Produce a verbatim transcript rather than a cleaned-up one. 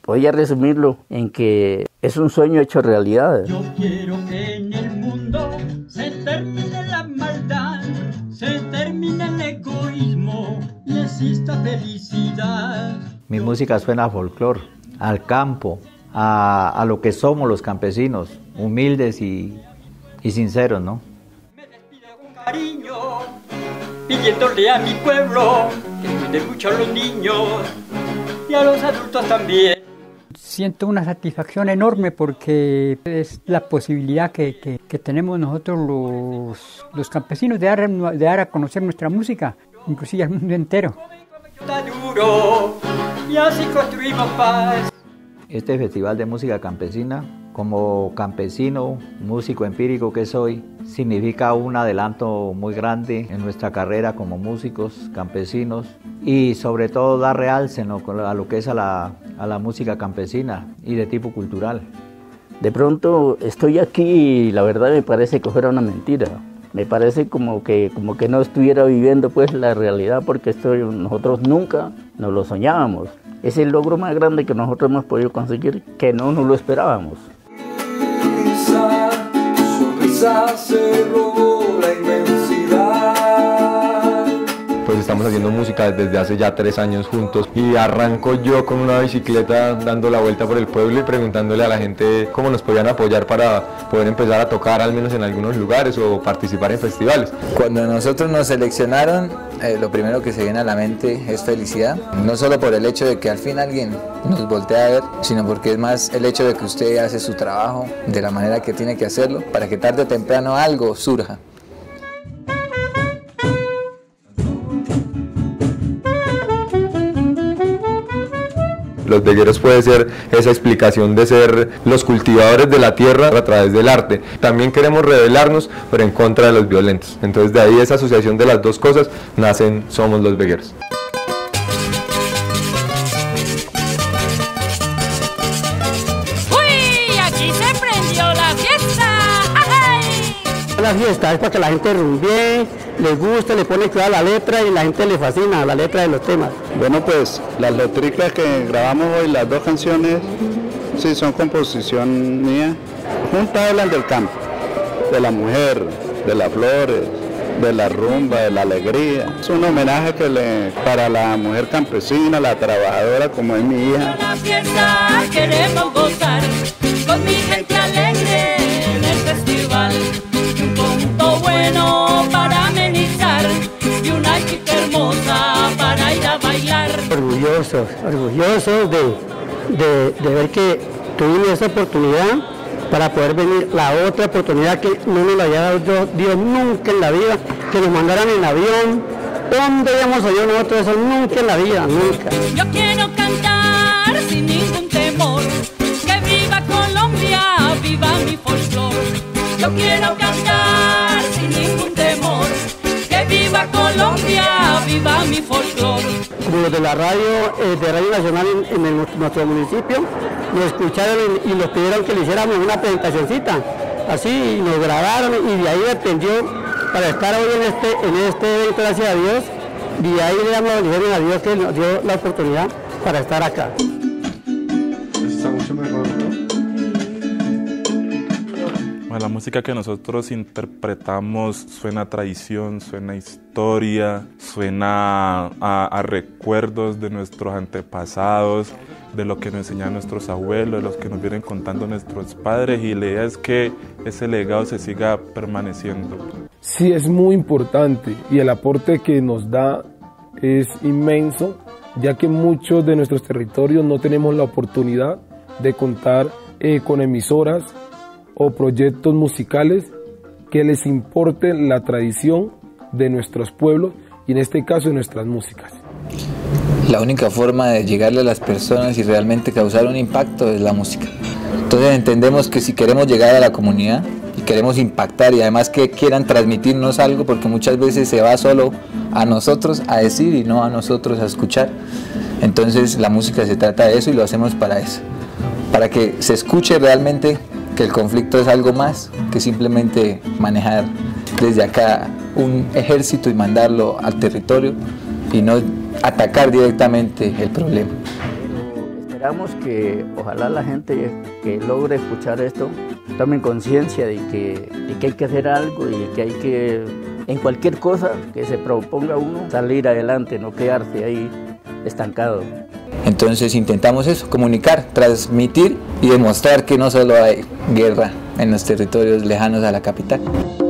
Voy a resumirlo en que es un sueño hecho realidad. Yo quiero que en el mundo se termine la maldad, se termine el egoísmo y exista felicidad. Mi música suena a folclor, al campo, a, a lo que somos los campesinos, humildes y, y sinceros, ¿no? Me despido con cariño, pidiéndole a mi pueblo que cuide mucho a los niños y a los adultos también. Siento una satisfacción enorme porque es la posibilidad que, que, que tenemos nosotros los, los campesinos de dar, de dar a conocer nuestra música, inclusive al mundo entero. Y así construimos paz. Este festival de música campesina, como campesino, músico empírico que soy, significa un adelanto muy grande en nuestra carrera como músicos campesinos y sobre todo dar realce a lo que es a la, a la música campesina y de tipo cultural. De pronto estoy aquí y la verdad me parece que fuera una mentira. Me parece como que, como que no estuviera viviendo pues la realidad porque estoy, nosotros nunca nos lo soñábamos. Es el logro más grande que nosotros hemos podido conseguir, que no nos lo esperábamos. Sonrisa, sonrisa se robó la inmensidad. Pues estamos haciendo música desde hace ya tres años juntos y arranco yo con una bicicleta dando la vuelta por el pueblo y preguntándole a la gente cómo nos podían apoyar para poder empezar a tocar al menos en algunos lugares o participar en festivales. Cuando nosotros nos seleccionaron, eh, lo primero que se viene a la mente es felicidad, no solo por el hecho de que al fin alguien nos voltea a ver, sino porque es más el hecho de que usted hace su trabajo de la manera que tiene que hacerlo para que tarde o temprano algo surja. Los vegueros puede ser esa explicación de ser los cultivadores de la tierra a través del arte. También queremos rebelarnos, pero en contra de los violentos. Entonces de ahí esa asociación de las dos cosas nacen Somos los Vegueros. ¡Uy! Aquí se prendió la fiesta. ¡Ay! La fiesta es para que la gente rumbie, les guste, le pone cuidado a la letra y la gente le fascina la letra de los temas. Bueno, pues las letricas que grabamos hoy, las dos canciones, sí son composición mía. Juntas hablan del campo, de la mujer, de las flores, de la rumba, de la alegría. Es un homenaje que le, para la mujer campesina, la trabajadora como es mi hija. La fiesta queremos gozar con mi gente alegre en el festival. Un punto bueno para amenizar y una chica hermosa para ir a bailar. Orgullosos, orgullosos de, de, de ver que tuvimos esa oportunidad para poder venir, la otra oportunidad que no nos la había dado Dios nunca en la vida, que nos mandaran en avión. ¿Dónde habíamos oído nosotros eso? Nunca en la vida, nunca. Yo quiero cantar sin ningún temor, que viva Colombia, viva mi folclor. Yo quiero cantar sin ningún temor, que viva Colombia, viva mi folclor. Como los de la radio, eh, de Radio Nacional en, en el, nuestro municipio, nos escucharon y, y nos pidieron que le hiciéramos una presentacioncita, así, y nos grabaron y de ahí dependió para estar hoy en este, en este evento, gracias a Dios, y de ahí le damos la bendición a Dios que nos dio la oportunidad para estar acá. Está mucho mejor, ¿no? La música que nosotros interpretamos suena a tradición, suena a historia, suena a, a recuerdos de nuestros antepasados, de lo que nos enseñaron nuestros abuelos, de los que nos vienen contando nuestros padres, y la idea es que ese legado se siga permaneciendo. Sí, es muy importante y el aporte que nos da es inmenso, ya que muchos de nuestros territorios no tenemos la oportunidad de contar eh, con emisoras o proyectos musicales que les importe la tradición de nuestros pueblos y en este caso de nuestras músicas. La única forma de llegarle a las personas y realmente causar un impacto es la música. Entonces entendemos que si queremos llegar a la comunidad y queremos impactar y además que quieran transmitirnos algo, porque muchas veces se va solo a nosotros a decir y no a nosotros a escuchar, entonces la música se trata de eso y lo hacemos para eso, para que se escuche realmente que el conflicto es algo más que simplemente manejar desde acá un ejército y mandarlo al territorio y no atacar directamente el problema. Esperamos que ojalá la gente que logre escuchar esto tomen conciencia de que, de que hay que hacer algo y que hay que, en cualquier cosa que se proponga uno, salir adelante, no quedarse ahí estancado. Entonces intentamos eso, comunicar, transmitir y demostrar que no solo hay guerra en los territorios lejanos a la capital.